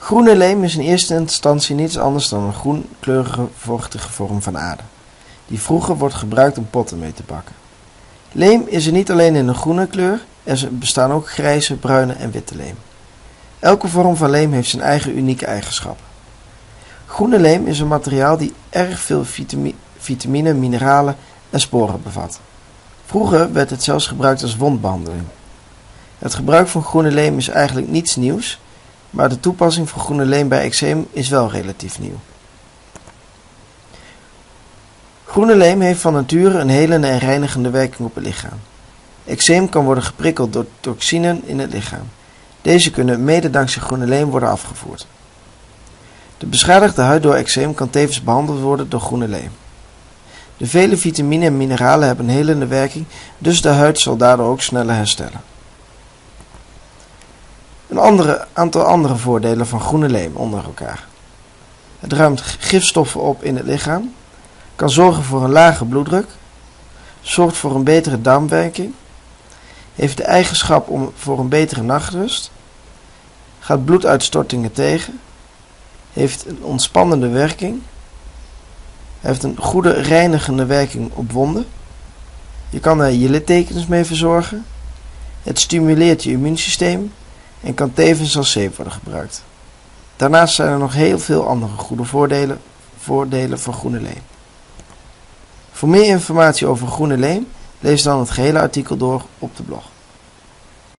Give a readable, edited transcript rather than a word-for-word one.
Groene leem is in eerste instantie niets anders dan een groenkleurige vochtige vorm van aarde, die vroeger wordt gebruikt om potten mee te bakken. Leem is er niet alleen in een groene kleur, er bestaan ook grijze, bruine en witte leem. Elke vorm van leem heeft zijn eigen unieke eigenschappen. Groene leem is een materiaal die erg veel vitamine, mineralen en sporen bevat. Vroeger werd het zelfs gebruikt als wondbehandeling. Het gebruik van groene leem is eigenlijk niets nieuws, maar de toepassing van groene leem bij eczeem is wel relatief nieuw. Groene leem heeft van nature een helende en reinigende werking op het lichaam. Eczeem kan worden geprikkeld door toxinen in het lichaam. Deze kunnen mede dankzij groene leem worden afgevoerd. De beschadigde huid door eczeem kan tevens behandeld worden door groene leem. De vele vitamine en mineralen hebben een helende werking, dus de huid zal daardoor ook sneller herstellen. Een aantal andere voordelen van groene leem onder elkaar. Het ruimt gifstoffen op in het lichaam, kan zorgen voor een lage bloeddruk, zorgt voor een betere darmwerking, heeft de eigenschap voor een betere nachtrust, gaat bloeduitstortingen tegen, heeft een ontspannende werking, heeft een goede reinigende werking op wonden, je kan er je littekens mee verzorgen, het stimuleert je immuunsysteem en kan tevens als zeep worden gebruikt. Daarnaast zijn er nog heel veel andere goede voordelen van groene leem. Voor meer informatie over groene leem, lees dan het gehele artikel door op de blog.